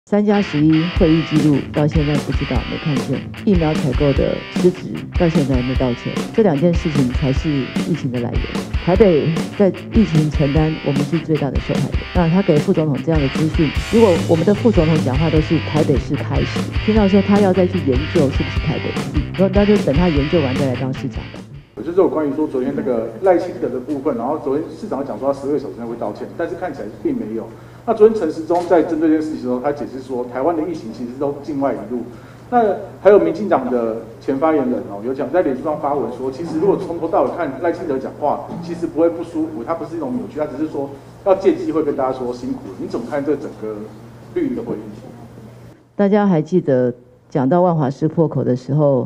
3+11会议记录到现在不知道没看见，疫苗采购的失职到现在还没道歉，这两件事情才是疫情的来源。台北在疫情承担，我们是最大的受害人。那他给副总统这样的资讯，如果我们的副总统讲话都是台北市开始，听到说他要再去研究是不是台北市，那就等他研究完再来当市长吧。 就是有关于说昨天那个赖清德的部分，然后昨天市长讲说他12个小时内会道歉，但是看起来并没有。那昨天陈时中在针对这件事情的时候，他解释说，台湾的疫情其实都境外一路。那还有民进党的前发言人有讲在脸书上发文说，其实如果从头到尾看赖清德讲话，其实不会不舒服，他不是一种扭曲，他只是说要借机会跟大家说辛苦了。你怎么看这整个绿营的回应？ 大家还记得讲到万华市破口的时候，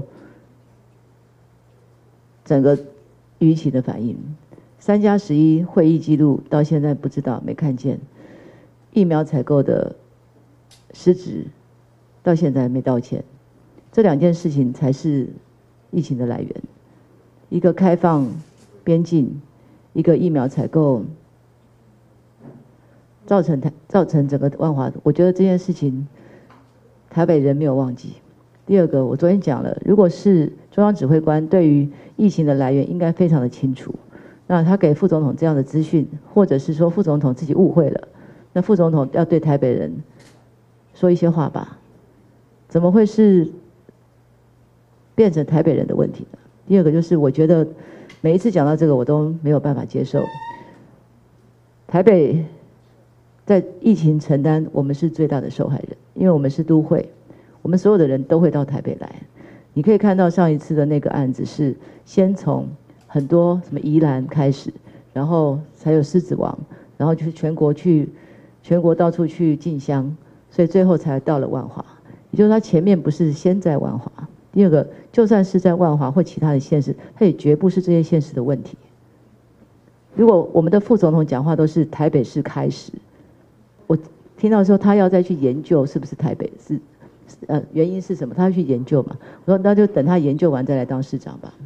整个舆情的反应，3+11会议记录到现在不知道没看见，疫苗采购的失职到现在还没道歉，这两件事情才是疫情的来源。一个开放边境，一个疫苗采购，造成整个万华，我觉得这件事情台北人没有忘记。第二个，我昨天讲了，如果是中央指挥官对于疫情的来源应该非常的清楚，那他给副总统这样的资讯，或者是说副总统自己误会了，那副总统要对台北人说一些话吧？怎么会是变成台北人的问题呢？第二个就是我觉得每一次讲到这个我都没有办法接受，台北在疫情承担，我们是最大的受害人，因为我们是都会。我们所有的人都会到台北来，你可以看到上一次的那个案子是先从很多什么宜兰开始，然后才有狮子王，然后就是全国到处去进香，所以最后才到了万华。也就是他前面不是先在万华，第二个就算是在万华或其他的县市，它也绝不是这些县市的问题。如果我们的副总统讲话都是台北市开始，我听到说他要再去研究是不是台北市。原因是什么？他要去研究嘛。我说那就等他研究完再来当市长吧。